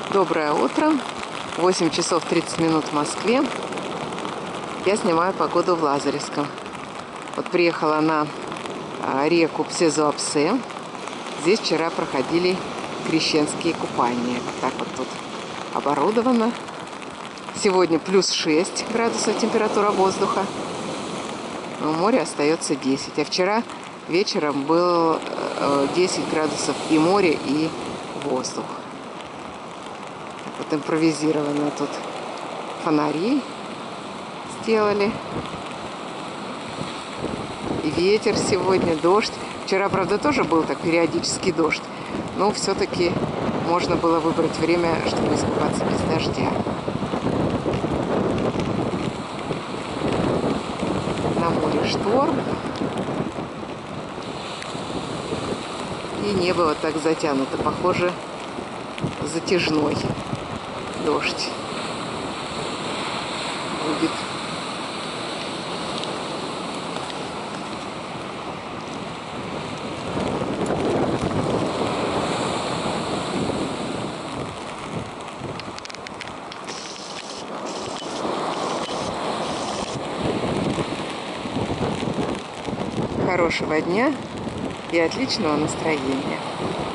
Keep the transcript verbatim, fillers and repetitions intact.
Доброе утро. восемь часов тридцать минут в Москве. Я снимаю погоду в Лазаревском. Вот приехала на реку Псезуапсе. Здесь вчера проходили крещенские купания. Вот так вот тут оборудовано. Сегодня плюс шесть градусов температура воздуха. Но море остается десять. А вчера вечером было десять градусов и море, и воздух. Вот импровизированно тут фонари сделали. И ветер сегодня, дождь. Вчера, правда, тоже был так периодический дождь. Но все-таки можно было выбрать время, чтобы искупаться без дождя. На море шторм. И небо вот так затянуто. Похоже, затяжной дождь будет. Хорошего дня и отличного настроения.